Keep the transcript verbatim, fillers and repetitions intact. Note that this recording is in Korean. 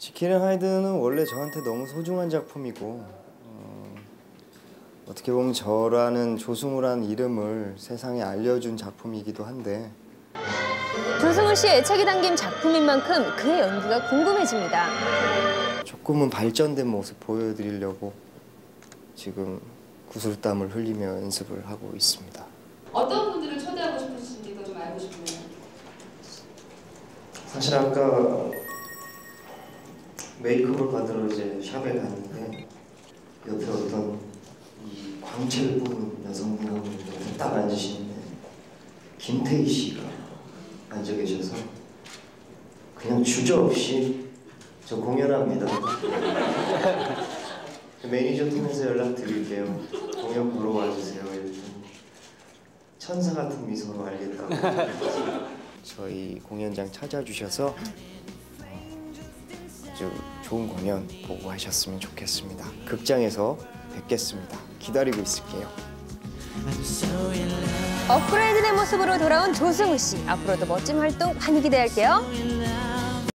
지킬앤 하이드는 원래 저한테 너무 소중한 작품이고 어, 어떻게 보면 저라는 조승우라는 이름을 세상에 알려준 작품이기도 한데 조승우 씨의 애착이 담긴 작품인 만큼 그의 연기가 궁금해집니다. 조금은 발전된 모습 보여드리려고 지금 구슬땀을 흘리며 연습을 하고 있습니다. 어떤 분들을 초대하고 싶으신지도 좀 알고 싶네요. 사실 아까 메이크업을 받으러 이제 샵에 갔는데 옆에 어떤 이 광채를 뿜는 여성분이 딱 앉으시는데 김태희 씨가 앉아 계셔서 그냥 주저없이 저 공연합니다. 매니저 통해서 연락드릴게요. 공연 보러 와주세요. 천사 같은 미소로 알겠다고 저희 공연장 찾아주셔서 아주 좋은 공연 보고 하셨으면 좋겠습니다. 극장에서 뵙겠습니다. 기다리고 있을게요. 업그레이드된 모습으로 돌아온 조승우 씨. 앞으로도 멋진 활동 많이 기대할게요.